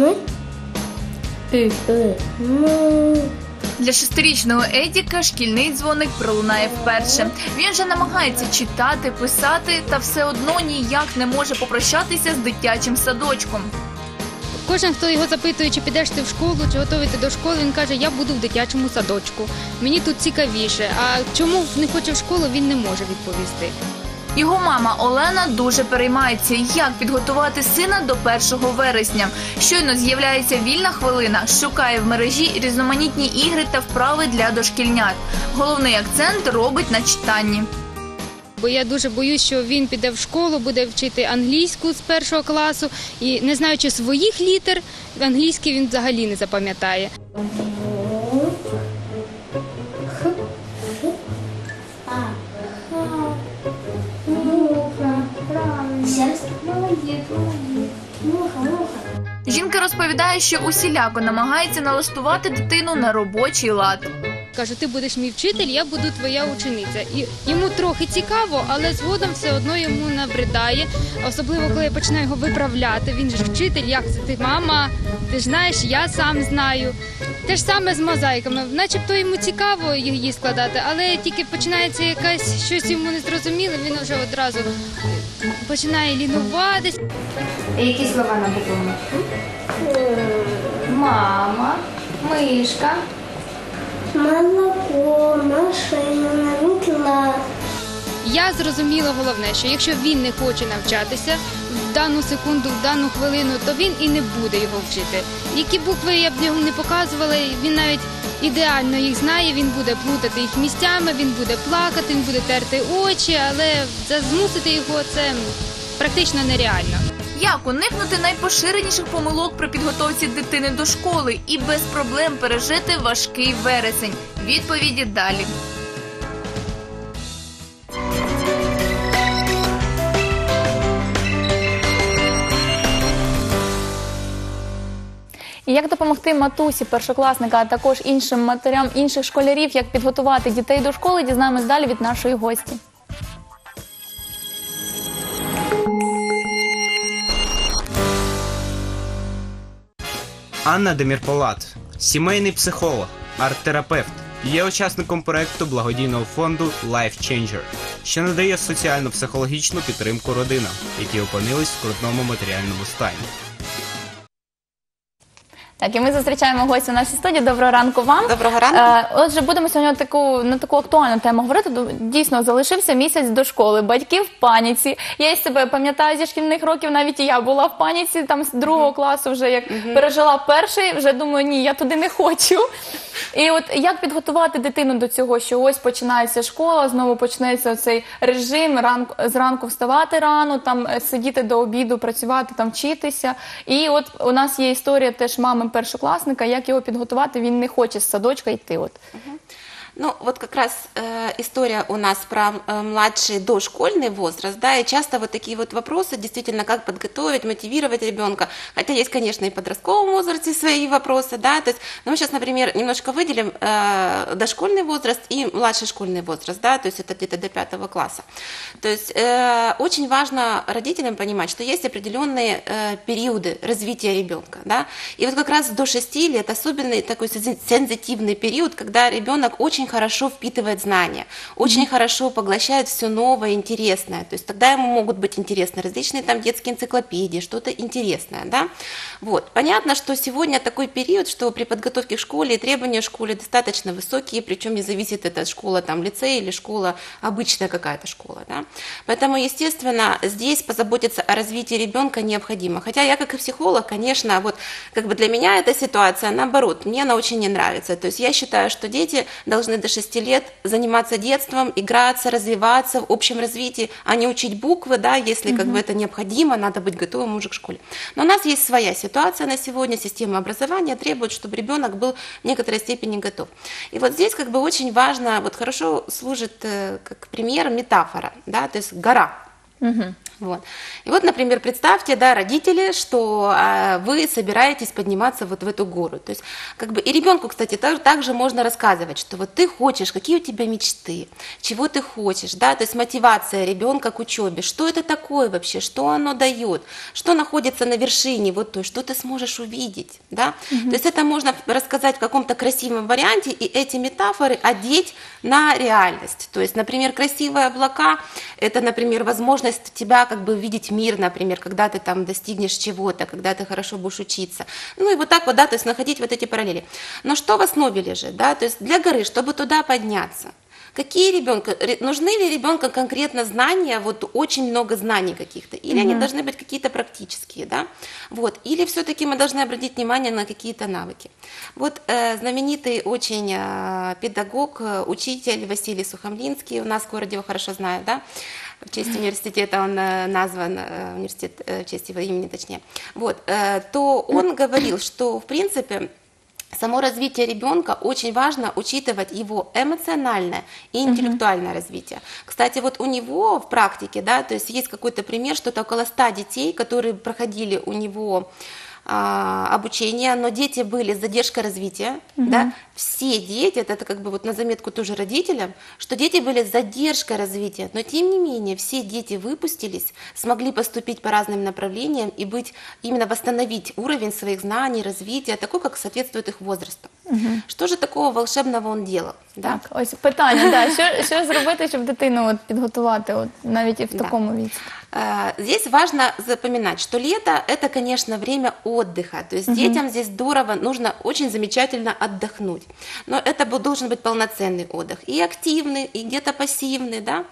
Для шестирічного Едіка шкільний дзвоник пролунає вперше. Він вже намагається читати, писати, та все одно ніяк не може попрощатися з дитячим садочком. Кожен, хто його запитує, чи підеш ти в школу, чи готовий ти до школи, він каже, я буду в дитячому садочку. Мені тут цікавіше. А чому не хоче в школу, він не може відповісти. Його мама Олена дуже переймається, як підготувати сина до 1 вересня. Щойно з'являється вільна хвилина, шукає в мережі різноманітні ігри та вправи для дошкільнят. Головний акцент робить на читанні. Бо я дуже боюсь, що він піде в школу, буде вчити англійську з 1 класу, і не знаючи своїх літер, англійський він взагалі не запам'ятає. Жінка розповідає, що усіляко намагається налаштувати дитину на робочий лад. Кажу, ти будеш мій вчитель, я буду твоя учениця. І йому трохи цікаво, але згодом все одно йому набридає. Особливо, коли я починаю його виправляти. Він же вчитель, як це ти, мама, ти ж знаєш, я сам знаю. Те ж саме з мозаїками. Начебто йому цікаво її складати, але тільки починається якась щось йому незрозуміле, він вже одразу починає лінуватись. Які слова на букву? Мама, мишка. Молоко, машина, метла. Я зрозуміла головне, що якщо він не хоче навчатися в дану секунду, в дану хвилину, то він і не буде його вчити. Які букви я б йому не показувала, він навіть ідеально їх знає, він буде плутати їх місцями, він буде плакати, він буде терти очі, але змусити його це практично нереально. Як уникнути найпоширеніших помилок при підготовці дитини до школи і без проблем пережити важкий вересень? Відповіді далі. І як допомогти матусі, першокласника, а також іншим матерям інших школярів, як підготувати дітей до школи, дізнаємось далі від нашої гості. Анна Демірполат – сімейний психолог, арт-терапевт, є учасником проєкту благодійного фонду Life Changer, що надає соціально-психологічну підтримку родинам, які опинились в скрутному матеріальному стані. Так, і ми зустрічаємо гостя в нашій студії. Доброго ранку вам. Доброго ранку. Отже, будемо сьогодні на таку актуальну тему говорити. Дійсно, залишився місяць до школи. Батьки в паніці. Я із себе пам'ятаю зі шкільних років, навіть і я була в паніці, там з 2 класу вже як пережила перший, вже думаю, ні, я туди не хочу. І от як підготувати дитину до цього, що ось починається школа, знову почнеться цей режим, зранку вставати рано, там сидіти до обіду, працювати, там вчитися. І от у нас є історія теж мами першокласника, як його підготувати, він не хоче з садочка йти. От. Ну, вот как раз история у нас про младший дошкольный возраст, да, и часто вот такие вот вопросы, действительно, как подготовить, мотивировать ребенка, хотя есть, конечно, и в подростковом возрасте свои вопросы, да, то есть, ну, мы сейчас, например, немножко выделим дошкольный возраст и младший школьный возраст, да, то есть это где-то до 5 класса. То есть очень важно родителям понимать, что есть определенные периоды развития ребенка, да, и вот как раз до 6 лет особенный такой сензитивный период, когда ребенок очень хорошо впитывает знания, очень хорошо поглощает все новое, интересное. То есть тогда ему могут быть интересны различные там детские энциклопедии, что-то интересное, да. Вот. Понятно, что сегодня такой период, что при подготовке к школе и требования к школе достаточно высокие, причем не зависит это школа там лицей или школа обычная какая-то школа, да. Поэтому, естественно, здесь позаботиться о развитии ребенка необходимо. Хотя я, как и психолог, конечно, вот как бы для меня эта ситуация, наоборот, мне она очень не нравится. То есть я считаю, что дети должны до 6 лет заниматься детством, играться, развиваться в общем развитии, а не учить буквы, да, если как бы это необходимо, надо быть готовым уже к школе. Но у нас есть своя ситуация на сегодня, система образования требует, чтобы ребенок был в некоторой степени готов. И вот здесь как бы очень важно, вот хорошо служит как пример метафора, да, то есть гора. Вот. И вот, например, представьте, да, родители, что вы собираетесь подниматься вот в эту гору. То есть, как бы, и ребенку, кстати, также можно рассказывать, что вот ты хочешь, какие у тебя мечты, чего ты хочешь, да, то есть мотивация ребенка к учебе, что это такое вообще, что оно дает, что находится на вершине, вот то, что ты сможешь увидеть, да. То есть это можно рассказать в каком-то красивом варианте и эти метафоры одеть на реальность. То есть, например, красивые облака, это, например, возможность тебя как бы видеть мир, например, когда ты там достигнешь чего-то, когда ты хорошо будешь учиться. Ну и вот так вот, да, то есть находить вот эти параллели. Но что в основе лежит, да, то есть для горы, чтобы туда подняться, нужны ли ребенку конкретно знания, вот очень много знаний каких-то, или они должны быть какие-то практические, да, вот, или все-таки мы должны обратить внимание на какие-то навыки. Вот знаменитый очень педагог, учитель Василий Сухомлинский, у нас в городе его хорошо знают, да, в честь университета он назван, университет в честь его имени точнее, вот, то он говорил, что в принципе само развитие ребенка очень важно учитывать его эмоциональное и интеллектуальное развитие. Кстати, вот у него в практике, да, то есть есть какой-то пример, что это около 100 детей, которые проходили у него обучение, но дети были с задержкой развития, да, все дети, это как бы вот на заметку тоже родителям, что дети были с задержкой развития, но тем не менее все дети выпустились, смогли поступить по разным направлениям и именно восстановить уровень своих знаний, развития, такой, как соответствует их возрасту. Що ж такого волшебного он делал? Да? Так, ось питання, да, що зробити, щоб дитину от підготувати от, навіть і в такому віці? Здесь важно запоминать, что лето – это, конечно, время отдыха. То есть детям здесь здорово, нужно очень замечательно отдохнуть. Но это должен быть полноценный отдых. И активный, и где-то пассивный, да.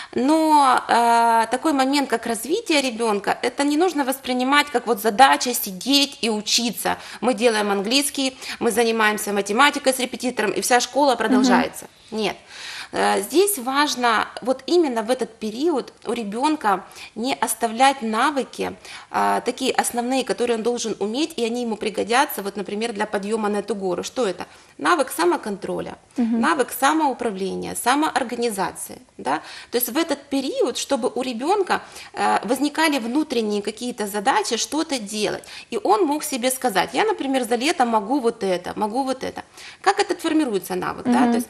Но такой момент, как развитие ребенка, это не нужно воспринимать как вот задача сидеть и учиться. Мы делаем английский, мы занимаемся математикой с репетитором, и вся школа продолжается. Нет. Здесь важно вот именно в этот период у ребенка не оставлять навыки, такие основные, которые он должен уметь, и они ему пригодятся, вот, например, для подъема на эту гору. Что это? Навык самоконтроля, навык самоуправления, самоорганизации. Да? То есть в этот период, чтобы у ребенка возникали внутренние какие-то задачи, что-то делать, и он мог себе сказать, я, например, за лето могу вот это, могу вот это. Как этот формируется навык? Да? То есть,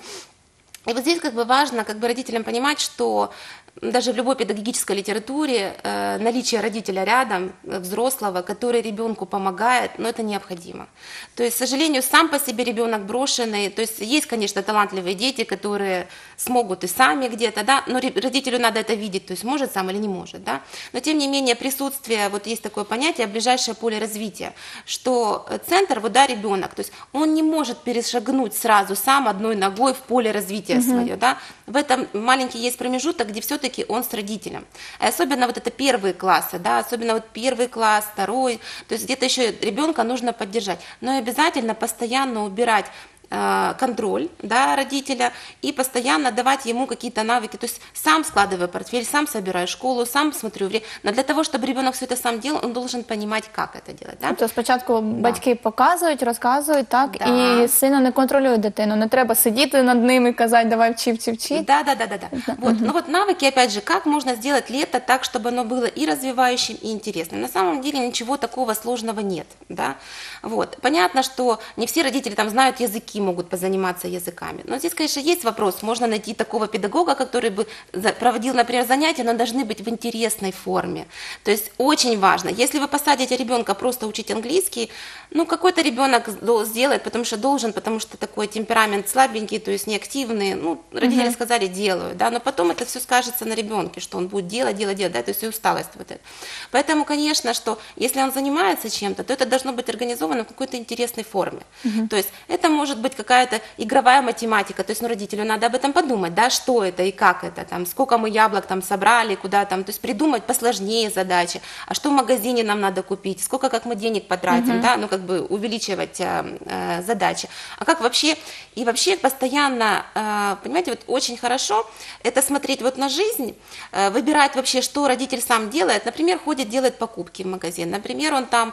и вот здесь как бы важно как бы родителям понимать, что даже в любой педагогической литературе наличие родителя рядом, взрослого, который ребенку помогает, но это необходимо. То есть, к сожалению, сам по себе ребенок брошенный, то есть есть, конечно, талантливые дети, которые смогут и сами где-то, да, но родителю надо это видеть, то есть может сам или не может, да, но тем не менее присутствие, вот есть такое понятие, ближайшее поле развития, что центр, вот да, ребенок, то есть он не может перешагнуть сразу сам одной ногой в поле развития свое, да, в этом маленький есть промежуток, где все-таки он с родителем. И особенно вот это первые классы, да, особенно вот первый класс, второй, то есть где-то еще ребенка нужно поддержать, но и обязательно постоянно убирать контроль, да, родителя и постоянно давать ему какие-то навыки, то есть сам складываю портфель, сам собираю школу, сам смотрю время, но для того, чтобы ребенок все это сам делал, он должен понимать, как это делать. Да? Тобто спочатку батьки показують, розказують, так, і сильно не контролюють дитину, не треба сидіти над ними і казати, давай вчи. Да. Вот. Но вот навыки, опять же, как можно сделать лето так, чтобы оно было и развивающим, и интересным. На самом деле ничего такого сложного нет, да. Вот. Понятно, что не все родители там знают языки, могут позаниматься языками. Но здесь, конечно, есть вопрос. Можно найти такого педагога, который бы проводил, например, занятия, но должны быть в интересной форме. То есть очень важно. Если вы посадите ребенка просто учить английский, ну, какой-то ребенок сделает, потому что такой темперамент слабенький, то есть неактивный. Ну, родители сказали, делаю, да, но потом это все скажется на ребенке, что он будет делать, да, то есть и усталость вот эта. Поэтому, конечно, что если он занимается чем-то, то это должно быть организовано в какой-то интересной форме. То есть это может быть какая-то игровая математика, то есть, ну, родителю надо об этом подумать, да, что это и как это, там, сколько мы яблок там собрали, куда там, то есть придумать посложнее задачи, а что в магазине нам надо купить, сколько, как мы денег потратим, да, ну, как бы увеличивать задачи, а как вообще, и вообще постоянно, понимаете, вот очень хорошо это смотреть вот на жизнь, выбирать вообще, что родитель сам делает, например, ходит, делает покупки в магазин, например, он там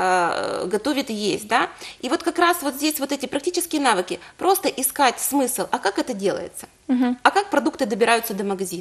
готовит есть, да, и вот как раз вот здесь вот эти практические навыки, просто искать смысл, а как это делается, а как продукты добираются до магазина,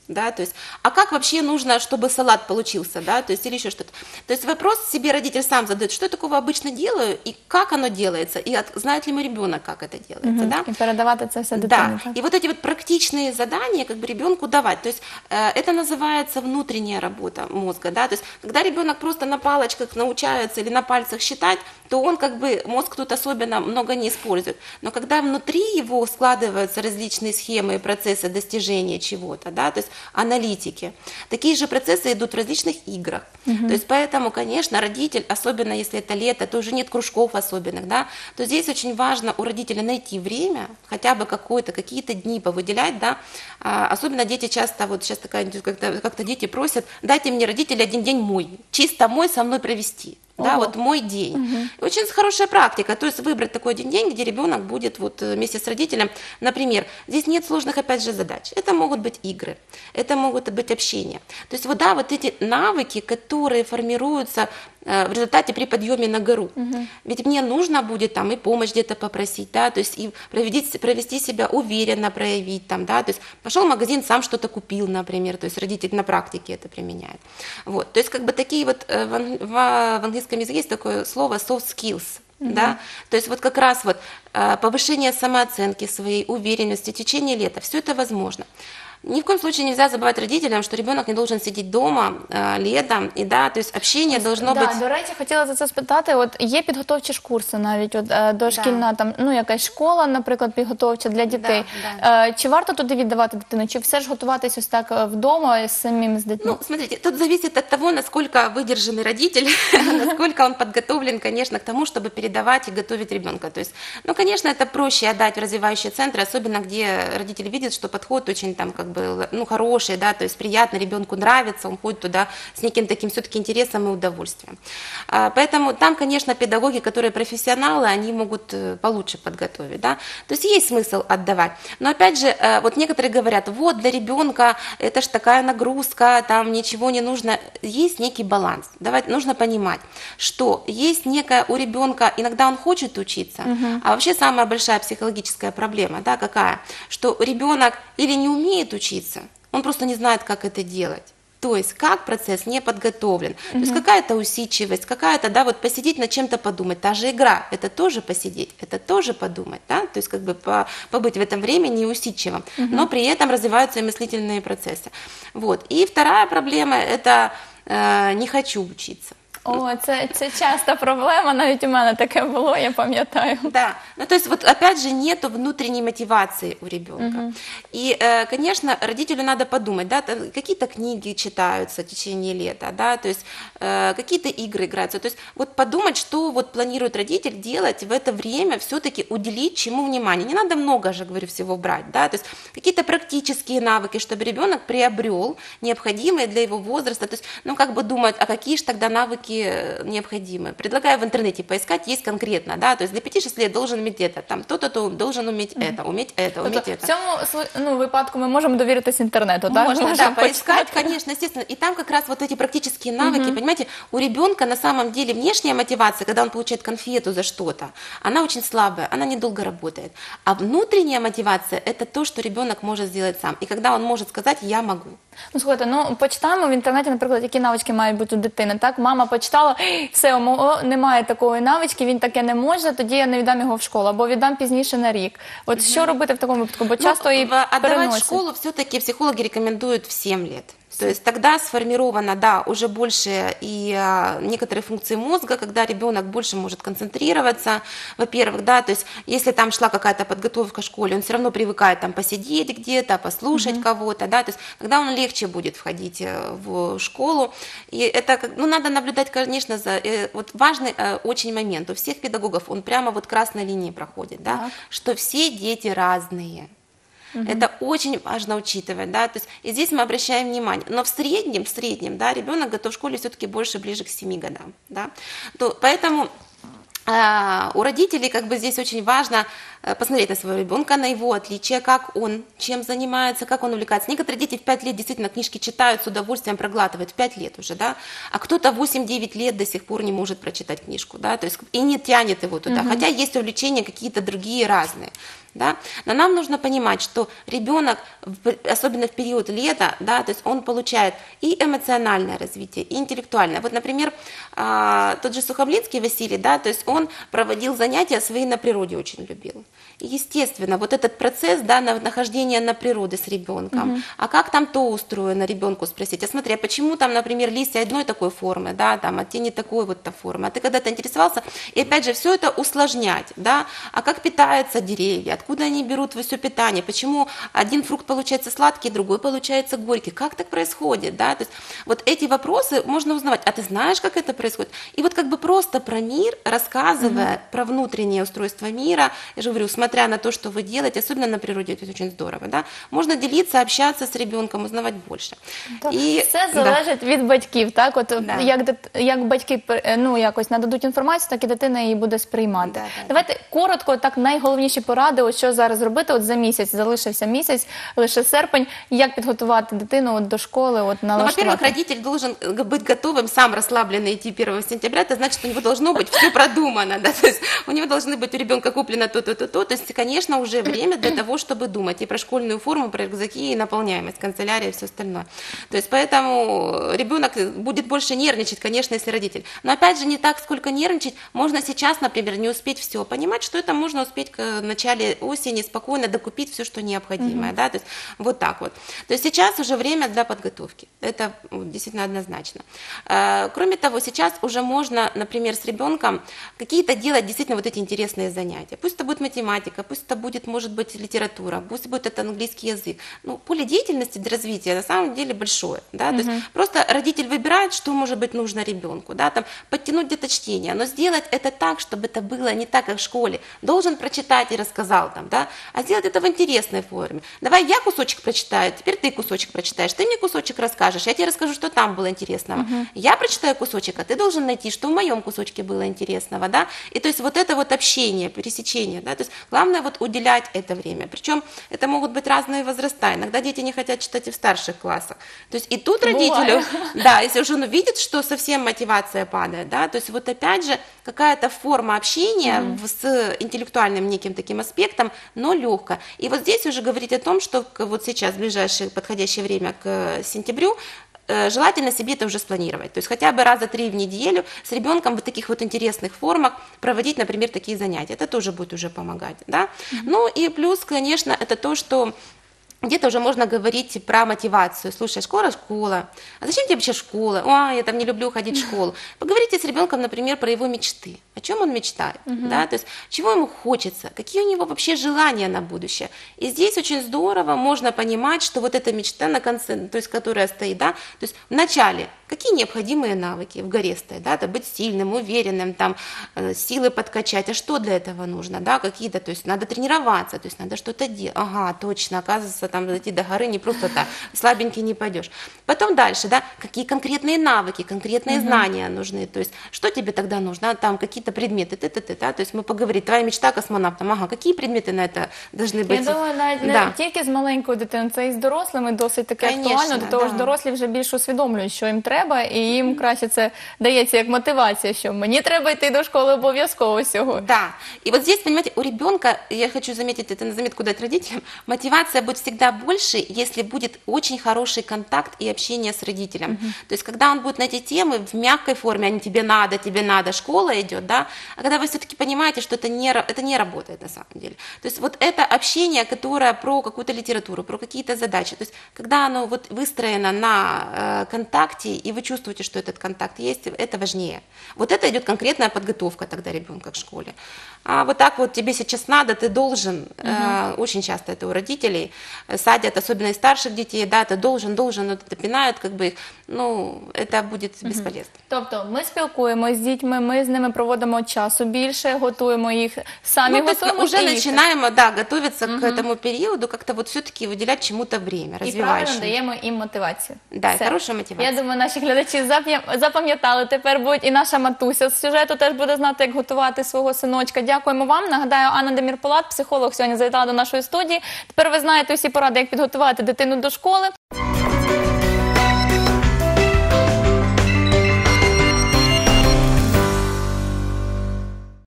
да, то есть, а как вообще нужно, чтобы салат получился, да, то есть, или еще что-то. То есть вопрос себе родитель сам задает, что я такого обычно делаю, и как оно делается, и знает ли мой ребенок, как это делается, да. І передавати це все дитині. Да, Так? и вот эти вот практичные задания как бы ребенку давать, то есть это называется внутренняя работа мозга, да, то есть когда ребенок просто на палочках научается или на пальцах считать, то он как бы, мозг тут особенно много не использует, но когда внутри его складываются различные схемы и процессы достижения чего-то, да, то есть аналитики, такие же процессы идут в различных играх, то есть поэтому, конечно, родитель, особенно если это лето, то уже нет кружков особенных, да, то здесь очень важно у родителя найти время, хотя бы какие-то дни повыделять, да, особенно дети часто, вот сейчас такая, как-то дети просят, дайте мне, родители, один день мой, чисто мой со мной провести. Да, вот мой день. Очень хорошая практика, то есть выбрать такой один день, где ребенок будет вот вместе с родителем, например, здесь нет сложных, опять же, задач, это могут быть игры, это могут быть общение. То есть вот, да, вот эти навыки, которые формируются в результате при подъеме на гору. Ведь мне нужно будет там и помощь где-то попросить, да, то есть и провести себя уверенно, проявить там, да, то есть пошел в магазин, сам что-то купил, например, то есть родитель на практике это применяет. Вот, то есть как бы такие вот в английском языке есть такое слово soft skills. Да? То есть вот как раз вот повышение самооценки своей, уверенности в течение лета, все это возможно. Ни в коем случае нельзя забывать родителям, что ребенок не должен сидеть дома летом, і да, то есть общение должно бути. До речі, хотіла за це спитати, от є підготовчі ж курси навіть, от дошкільна там, ну якась школа, наприклад, підготовча для дітей. Чи варто туди віддавати дитину, чи все ж готуватись ось так вдома самим з дитиною? Ну, смотрите, тут зависит от того, насколько выдержанный родитель, насколько он подготовлен, конечно, к тому, чтобы передавать и готовить ребенка. То есть, ну, конечно, это проще отдать в развивающие центры, особенно где родители видят, что подход очень там как бы, ну, хороший, да, то есть приятно, ребенку нравится, он ходит туда с неким таким все-таки интересом и удовольствием. Поэтому там, конечно, педагоги, которые профессионалы, они могут получше подготовить, да, то есть есть смысл отдавать. Но опять же, вот некоторые говорят, вот для ребенка это ж такая нагрузка, там ничего не нужно, есть некий баланс. Нужно понимать, что есть некая у ребенка, иногда он хочет учиться, а вообще самая большая психологическая проблема, да, какая, что ребенок или не умеет учиться, он просто не знает, как это делать. То есть как процесс не подготовлен, то есть какая-то усидчивость, какая-то, да, вот посидеть над чем-то подумать, та же игра, это тоже посидеть, это тоже подумать, да, то есть как бы побыть в этом времени усидчивым, но при этом развиваются и мыслительные процессы. Вот. И вторая проблема – это не хочу учиться. О, це часто проблема, навіть у мене таке було, я пам'ятаю. Да, ну то есть вот опять же нету внутренней мотивации у ребенка. И, конечно, родителю надо подумать, да, какие-то книги читаются в течение лета, да, то есть какие-то игры играются, то есть вот подумать, что вот планирует родитель делать в это время, все-таки уделить чему внимание. Не надо много же, говорю, всего брать, да, то есть какие-то практические навыки, чтобы ребенок приобрел необходимые для его возраста, то есть, ну, как бы думать, а какие же тогда навыки необходимы. Предлагаю в интернете поискать, есть конкретно, да, то есть для 5-6 лет должен уметь это, там, то-то должен уметь это, уметь это, уметь Тобто, это. в цьому випадку ми можемо довіритись інтернету, так? Можно, да, Можемо поискать, почитати. конечно, естественно. И там как раз вот эти практические навыки, понимаете, у ребенка на самом деле внешняя мотивация, когда он получает конфету за что-то, она очень слабая, она недолго работает. А внутренняя мотивация – это то, что ребенок может сделать сам. И когда он может сказать «я могу». Ну, слухайте, ну, почитаємо в інтернеті, наприклад, які навички мають бути у дитини, так? Мама почитала, все, у мого немає такої навички, він таке не може, тоді я не віддам його в школу, або віддам пізніше на рік. От що робити в такому випадку? Бо часто і Отдавать в переносять. школу все-таки психологи рекомендуют в 7 лет. То есть тогда сформировано, да, уже больше и некоторые функции мозга, когда ребенок больше может концентрироваться, во-первых, да, то есть если там шла какая-то подготовка в школе, он все равно привыкает там посидеть где-то, послушать кого-то, да, то есть тогда он легче будет входить в школу, и это, ну, надо наблюдать, конечно, за, вот важный очень момент, у всех педагогов он прямо вот красной линией проходит, да, что все дети разные. Это очень важно учитывать, да, то есть и здесь мы обращаем внимание, но в среднем, да, ребенок готов в школе все-таки больше ближе к 7 годам, да, то, поэтому у родителей как бы здесь очень важно посмотреть на своего ребенка, на его отличия, как он, чем занимается, как он увлекается. Некоторые дети в 5 лет действительно книжки читают, с удовольствием проглатывают, в 5 лет уже, да, а кто-то 8-9 лет до сих пор не может прочитать книжку, да, то есть и не тянет его туда, хотя есть увлечения какие-то другие разные. Да? Но нам нужно понимать, что ребенок, особенно в период лета, да, то есть он получает и эмоциональное развитие, и интеллектуальное. Вот, например, тот же Сухомлинский Василий, да, то есть он проводил занятия свои на природе, очень любил. И, естественно, вот этот процесс, да, нахождения на природе с ребенком, а как там то устроено, ребенку спросить, а смотри, а почему там, например, листья одной такой формы, да, там, а те не такой вот формы, а ты когда-то интересовался, и опять же, все это усложнять, да, а как питаются деревья, откуда они берут все питание, почему один фрукт получается сладкий, другой получается горький, как так происходит, да, то есть вот эти вопросы можно узнавать, а ты знаешь, как это происходит, и вот как бы просто про мир, рассказывая про внутреннее устройство мира, я же говорю, смотря на то, что вы делаете, особенно на природе, это очень здорово, да, можно делиться, общаться с ребенком, узнавать больше. І все залежить від батьків, так? От як батьки якось нададуть інформацію, так і дитина її буде сприймати. Давайте коротко, так, найголовніші поради, от що зараз робити, от за місяць, залишився місяць, лише серпень, як підготувати дитину от до школи, от налаштувати. Ну, во-первых, родитель должен быть готовым, сам расслабленный идти 1 сентября, это значит, у него должно быть все продумано, да, то есть у него должны быть у ребенка куплено то, то есть, конечно, уже время для того, чтобы думать и про школьную форму, про рюкзаки, и наполняемость, канцелярия и все остальное. То есть, поэтому ребенок будет больше нервничать, конечно, если родитель. Но, опять же, не так, сколько нервничать, можно сейчас, например, не успеть все, понимать, что это можно успеть в начале осени спокойно докупить все, что необходимое, да, то есть, вот так вот. То есть, сейчас уже время для подготовки, это действительно однозначно. Кроме того, сейчас уже можно, например, с ребенком какие-то делать действительно вот эти интересные занятия. Пусть это будет математика, пусть это будет, может быть, литература, пусть будет это английский язык. Ну, поле деятельности для развития на самом деле большое, да, то есть просто родитель выбирает, что, может быть, нужно ребенку, да, там, подтянуть где-то чтение, но сделать это так, чтобы это было не так, как в школе. Должен прочитать и рассказал там, да, а сделать это в интересной форме. Давай я кусочек прочитаю, теперь ты кусочек прочитаешь, ты мне кусочек расскажешь, я тебе расскажу, что там было интересного. Я прочитаю кусочек, а ты должен найти, что в моем кусочке было интересного, да, и то есть вот это вот общение, пересечение, да, то есть главное вот уделять это время, причем это могут быть разные возраста, иногда дети не хотят читать и в старших классах, то есть и тут родителю, да, если уже он увидит, что совсем мотивация падает, да, то есть вот опять же какая-то форма общения с интеллектуальным неким таким аспектом, но легкая, и вот здесь уже говорить о том, что вот сейчас, в ближайшее подходящее время к сентябрю, желательно себе это уже спланировать. То есть хотя бы раза 3 в неделю с ребенком в таких вот интересных формах проводить, например, такие занятия. Это тоже будет уже помогать. Да? Ну и плюс, конечно, это то, что где-то уже можно говорить про мотивацию. Слушай, школа. А зачем тебе вообще школа? Ой, я там не люблю ходить в школу. Поговорите с ребенком, например, про его мечты. О чем он мечтает, да? То есть чего ему хочется, какие у него вообще желания на будущее. И здесь очень здорово можно понимать, что вот эта мечта на конце, то есть которая стоит, да, то есть в начале какие необходимые навыки в горе стоят, да, это быть сильным, уверенным, там, силы подкачать, а что для этого нужно, да, какие-то, то есть надо тренироваться, то есть надо что-то делать, ага, точно, оказывается, там, дойти до горы не просто так, слабенький не пойдешь. Потом дальше, да, какие конкретные навыки, конкретные знания нужны, то есть что тебе тогда нужно, там, какие-то предметы, да, то есть мы поговорим, твоя мечта космонавтом, ага, какие предмети на это должны быть? Я думаю, навіть не тільки з маленькою дитиною, це і з дорослими досить таке актуально, до того ж дорослі вже більш усвідомлюють, що їм треба, і їм краще це дається як мотивація, що мені треба йти до школи обов'язково сьогодні. Да, и вот здесь, понимаете, у ребенка, я хочу заметить, это на заметку дать родителям, мотивация будет всегда больше, если будет очень хороший контакт и общение с родителем. То есть, когда он будет на эти темы в мягкой форме, а не тебе надо, школа идет, да, а когда вы все-таки понимаете, что это не работает на самом деле. То есть, вот это общение, которое про какую-то литературу, про какие-то задачи, то есть, когда оно вот выстроено на контакте, и вы чувствуете, что этот контакт есть, это важнее. Вот это идет конкретная подготовка тогда ребенка к школе. А вот так вот тебе сейчас надо, ты должен, очень часто это у родителей садят, особенно из старших детей, да, ты должен, вот это пинают, как бы их, ну, это будет бесполезно. Тобто ми спілкуємося з дітьми, ми з ними проводимо часу більше, готуємо їх, самі готуємо. Уже начинаем, да, готовиться к этому периоду, как-то вот все-таки выделять чему-то время, развивающее. І правильно даємо їм мотивацію. Да, хорошая мотивація. Я думаю, наші глядачі запам'ятали, тепер будуть і наша матуся з сюжету теж буде знати, як готувати свого синочка. Дякуємо вам. Нагадаю, Анна Демір-Полат, психолог, сьогодні завітала до нашої студії. Тепер ви знаєте усі поради, як підготувати дитину до школи.